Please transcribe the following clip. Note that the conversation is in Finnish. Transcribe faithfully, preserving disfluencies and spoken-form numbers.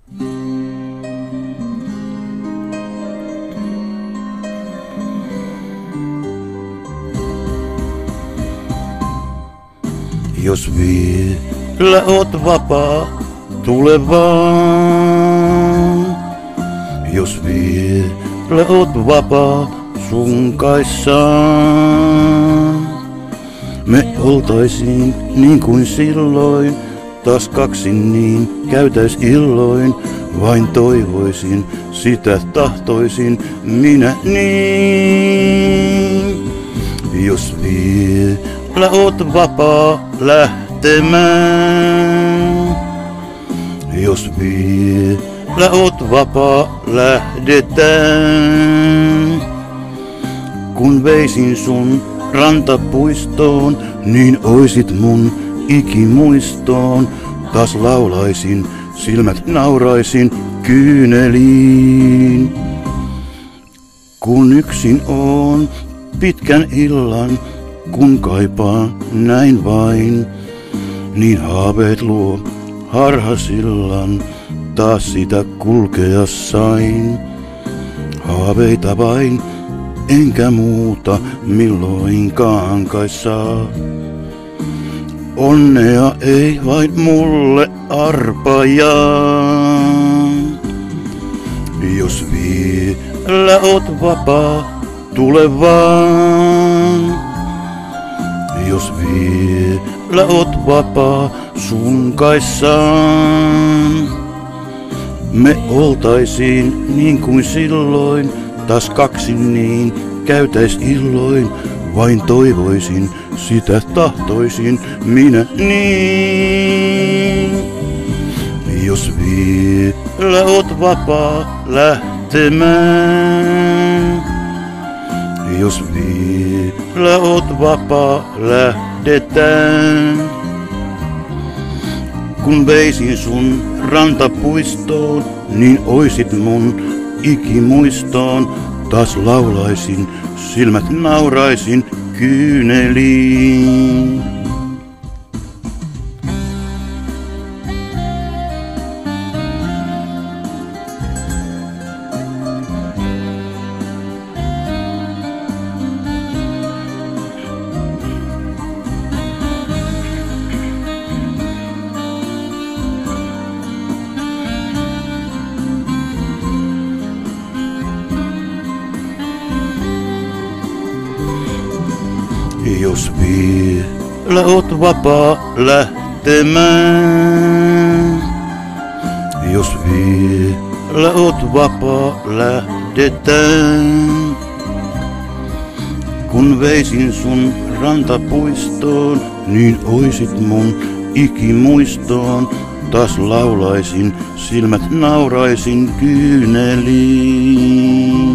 Jos vielä oot vapaa, tule vaan. Jos vielä oot vapaa, sun kaissaan. Me oltaisiin niin kuin silloin, taas kaksin niin käytäis illoin. Vain toivoisin, sitä tahtoisin minä niin. Jos vielä oot vapaa lähtemään. Jos vielä oot vapaa lähdetään. Kun veisin sun rantapuistoon, niin oisit mun ikimuistoon. Taas laulaisin, silmät nauraisin kyyneliin. Kun yksin oon pitkän illan, kun kaipaan näin vain, niin haaveet luo harhasillan, taas sitä kulkea sain. Haaveita vain, enkä muuta milloinkaan kai saa. Onnea ei vain mulle arpajaa. Jos vielä oot vapaa, tule vaan. Jos vielä oot vapaa, sun kaissaan. Me oltaisiin niin kuin silloin, taas kaksin niin käytäis illoin. Vain toivoisin, sitä tahtoisin minä niin. Jos vielä oot vapaa lähtemään. Jos vielä oot vapaa lähdetään. Kun veisin sun rantapuistoon, niin oisit mun ikimuistoon. Taas laulaisin, silmät nauraisin kyyneliin. Jos vielä oot vapaa lähtemään. Jos vielä oot vapaa lähdetään. Kun veisin sun rantapuistoon, niin oisit mun ikimuistoon. Taas laulaisin, silmät nauraisin kyyneliin.